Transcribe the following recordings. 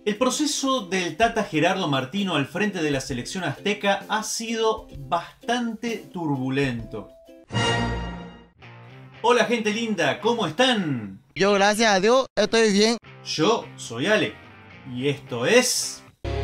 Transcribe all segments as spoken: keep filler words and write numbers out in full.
El proceso del Tata Gerardo Martino al frente de la selección azteca ha sido bastante turbulento. Hola gente linda, ¿cómo están? Yo gracias a Dios estoy bien. Yo soy Ale y esto es...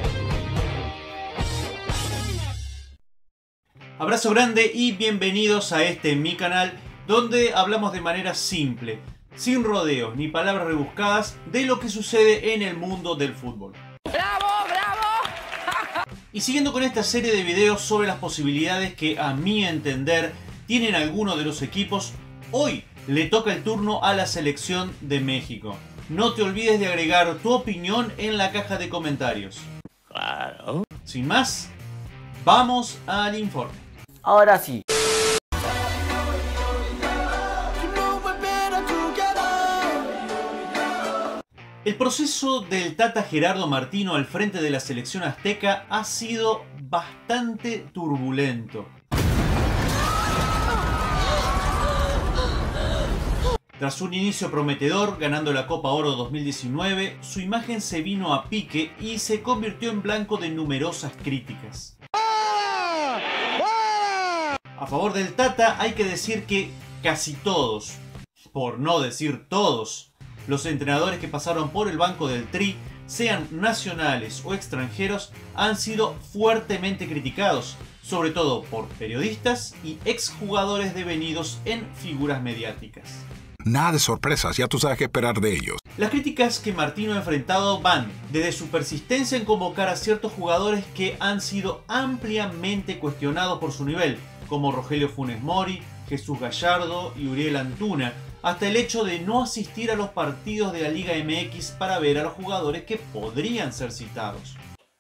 Abrazo grande y bienvenidos a este mi canal donde hablamos de manera simple, sin rodeos ni palabras rebuscadas, de lo que sucede en el mundo del fútbol. ¡Bravo, bravo! Y siguiendo con esta serie de videos sobre las posibilidades que a mi entender tienen algunos de los equipos, hoy le toca el turno a la selección de México. No te olvides de agregar tu opinión en la caja de comentarios. Claro. Sin más, vamos al informe. Ahora sí. El proceso del Tata Gerardo Martino al frente de la selección azteca ha sido bastante turbulento. Tras un inicio prometedor, ganando la Copa Oro dos mil diecinueve, su imagen se vino a pique y se convirtió en blanco de numerosas críticas. A favor del Tata hay que decir que casi todos, por no decir todos, los entrenadores que pasaron por el banco del Tri, sean nacionales o extranjeros, han sido fuertemente criticados, sobre todo por periodistas y exjugadores devenidos en figuras mediáticas. Nada de sorpresas, ya tú sabes qué esperar de ellos. Las críticas que Martino ha enfrentado van desde su persistencia en convocar a ciertos jugadores que han sido ampliamente cuestionados por su nivel, como Rogelio Funes Mori, Jesús Gallardo y Uriel Antuna, hasta el hecho de no asistir a los partidos de la Liga M X para ver a los jugadores que podrían ser citados.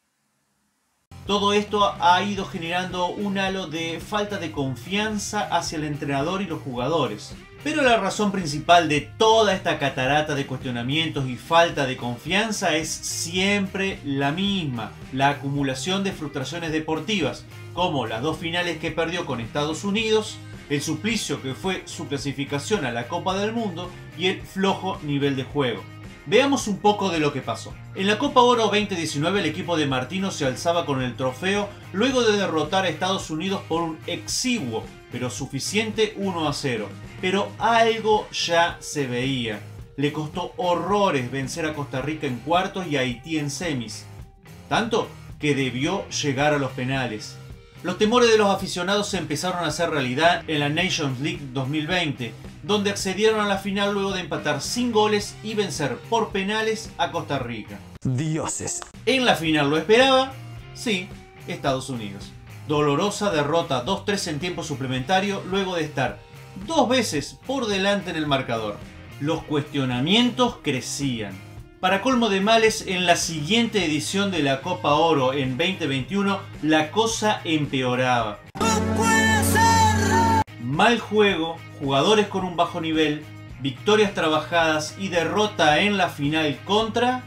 Todo esto ha ido generando un halo de falta de confianza hacia el entrenador y los jugadores. Pero la razón principal de toda esta catarata de cuestionamientos y falta de confianza es siempre la misma: la acumulación de frustraciones deportivas, como las dos finales que perdió con Estados Unidos, el suplicio que fue su clasificación a la Copa del Mundo y el flojo nivel de juego. Veamos un poco de lo que pasó. En la Copa Oro veinte diecinueve el equipo de Martino se alzaba con el trofeo luego de derrotar a Estados Unidos por un exiguo pero suficiente uno a cero. Pero algo ya se veía. Le costó horrores vencer a Costa Rica en cuartos y a Haití en semis. Tanto que debió llegar a los penales. Los temores de los aficionados se empezaron a hacer realidad en la Nations League dos mil veinte, donde accedieron a la final luego de empatar sin goles y vencer por penales a Costa Rica. Dioses. En la final lo esperaba, sí, Estados Unidos. Dolorosa derrota dos tres en tiempo suplementario luego de estar dos veces por delante en el marcador. Los cuestionamientos crecían. Para colmo de males, en la siguiente edición de la Copa Oro en veinte veintiuno, la cosa empeoraba. ¡No puede ser! Mal juego, jugadores con un bajo nivel, victorias trabajadas y derrota en la final contra...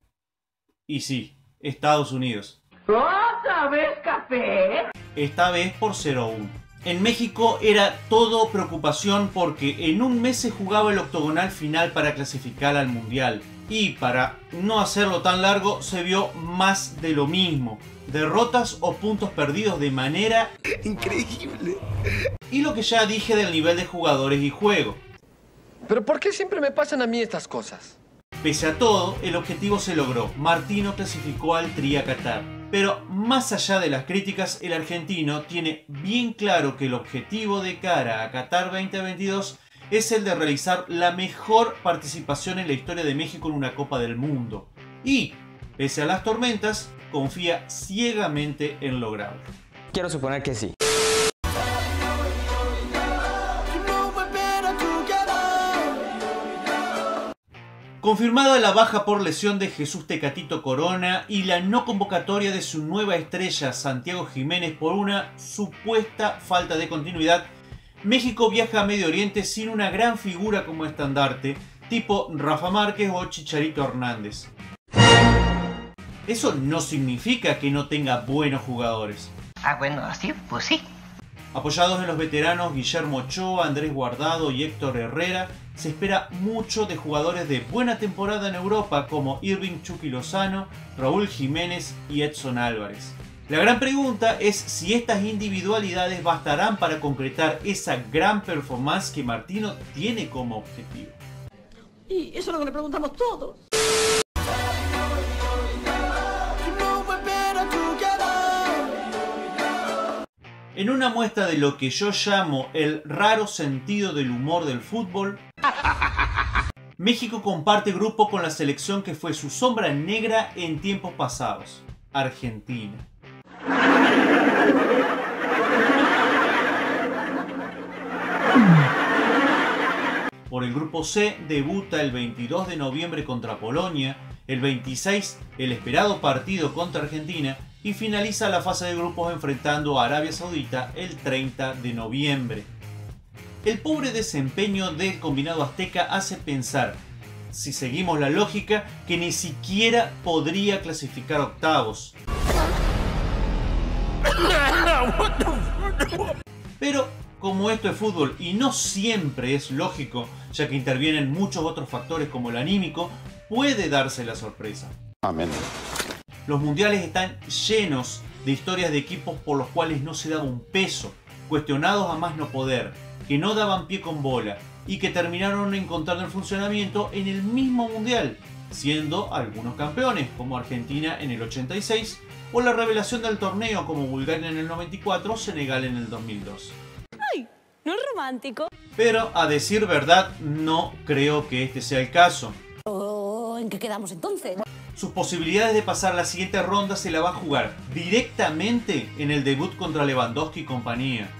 Y sí, Estados Unidos. ¿Otra vez café? Esta vez por cero a uno. En México era todo preocupación porque en un mes se jugaba el octogonal final para clasificar al Mundial. Y para no hacerlo tan largo, se vio más de lo mismo. Derrotas o puntos perdidos de manera... Increíble. Y lo que ya dije del nivel de jugadores y juego. ¿Pero por qué siempre me pasan a mí estas cosas? Pese a todo, el objetivo se logró. Martino clasificó al Tri a Qatar. Pero más allá de las críticas, el argentino tiene bien claro que el objetivo de cara a Qatar veinte veintidós es el de realizar la mejor participación en la historia de México en una Copa del Mundo. Y, pese a las tormentas, confía ciegamente en lograrlo. Quiero suponer que sí. Confirmada la baja por lesión de Jesús Tecatito Corona y la no convocatoria de su nueva estrella Santiago Jiménez por una supuesta falta de continuidad, México viaja a Medio Oriente sin una gran figura como estandarte, tipo Rafa Márquez o Chicharito Hernández. Eso no significa que no tenga buenos jugadores. Ah, bueno, así, pues sí. Apoyados en los veteranos Guillermo Ochoa, Andrés Guardado y Héctor Herrera, se espera mucho de jugadores de buena temporada en Europa como Irving Chucky Lozano, Raúl Jiménez y Edson Álvarez. La gran pregunta es si estas individualidades bastarán para concretar esa gran performance que Martino tiene como objetivo. Y eso es lo que le preguntamos todos. En una muestra de lo que yo llamo el raro sentido del humor del fútbol, México comparte grupo con la selección que fue su sombra negra en tiempos pasados, Argentina. Por el grupo C debuta el veintidós de noviembre contra Polonia, el veintiséis el esperado partido contra Argentina y finaliza la fase de grupos enfrentando a Arabia Saudita el treinta de noviembre. El pobre desempeño del combinado azteca hace pensar, si seguimos la lógica, que ni siquiera podría clasificar octavos. Pero como esto es fútbol y no siempre es lógico, ya que intervienen muchos otros factores como el anímico, puede darse la sorpresa. Amén. Los mundiales están llenos de historias de equipos por los cuales no se daba un peso, cuestionados a más no poder, que no daban pie con bola y que terminaron encontrando el funcionamiento en el mismo mundial, siendo algunos campeones como Argentina en el ochenta y seis o la revelación del torneo como Bulgaria en el noventa y cuatro o Senegal en el dos mil dos. ¡Ay! ¿No es romántico? Pero a decir verdad no creo que este sea el caso. Oh, ¿en qué quedamos entonces? Sus posibilidades de pasar la siguiente ronda se la va a jugar directamente en el debut contra Lewandowski y compañía.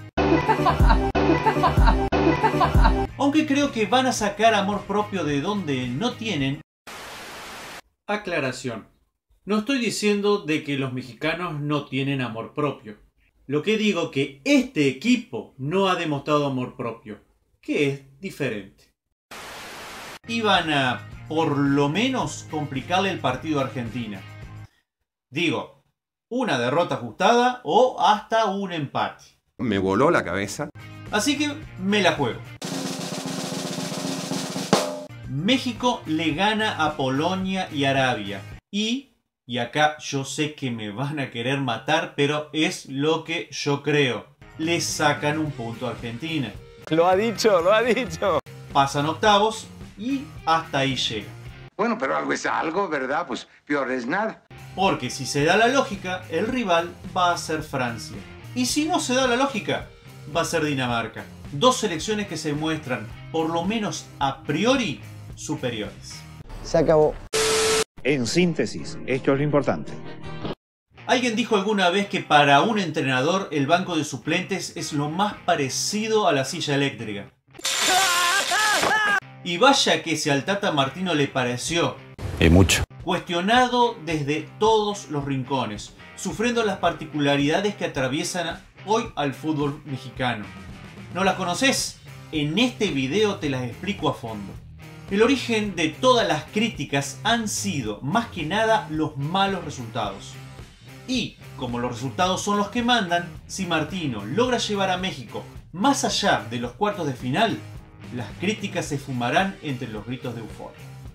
Aunque creo que van a sacar amor propio de donde no tienen. Aclaración. No estoy diciendo de que los mexicanos no tienen amor propio. Lo que digo que este equipo no ha demostrado amor propio, que es diferente. Y van a, por lo menos, complicarle el partido a Argentina. Digo, una derrota ajustada o hasta un empate. Me voló la cabeza. Así que me la juego. México le gana a Polonia y Arabia. Y, y acá yo sé que me van a querer matar, pero es lo que yo creo. Le sacan un punto a Argentina. Lo ha dicho, lo ha dicho. Pasan octavos y hasta ahí llega. Bueno, pero algo es algo, ¿verdad? Pues peor es nada. Porque si se da la lógica, el rival va a ser Francia. Y si no se da la lógica, va a ser Dinamarca. Dos selecciones que se muestran, por lo menos a priori, superiores. Se acabó. En síntesis, esto es lo importante. Alguien dijo alguna vez que para un entrenador el banco de suplentes es lo más parecido a la silla eléctrica. Y vaya que si al Tata Martino le pareció Es mucho. cuestionado desde todos los rincones, sufriendo las particularidades que atraviesan hoy al fútbol mexicano. ¿No las conoces? En este video te las explico a fondo. El origen de todas las críticas han sido, más que nada, los malos resultados. Y, como los resultados son los que mandan, si Martino logra llevar a México más allá de los cuartos de final, las críticas se fumarán entre los gritos de euforia.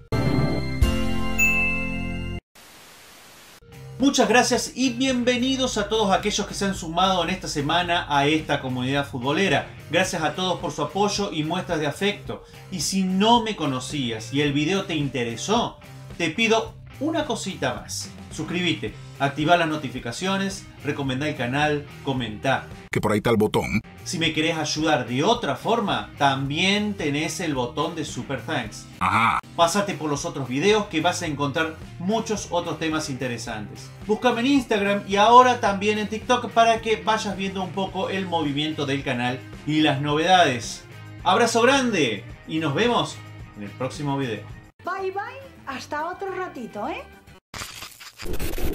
Muchas gracias y bienvenidos a todos aquellos que se han sumado en esta semana a esta comunidad futbolera. Gracias a todos por su apoyo y muestras de afecto. Y si no me conocías y el video te interesó, te pido una cosita más. Suscríbete, activa las notificaciones, recomendá el canal, comentá. Que por ahí está el botón. Si me querés ayudar de otra forma, también tenés el botón de Super Thanks. Ajá. Pásate por los otros videos que vas a encontrar muchos otros temas interesantes. Búscame en Instagram y ahora también en TikTok para que vayas viendo un poco el movimiento del canal y las novedades. Abrazo grande y nos vemos en el próximo video. Bye bye, hasta otro ratito, ¿eh?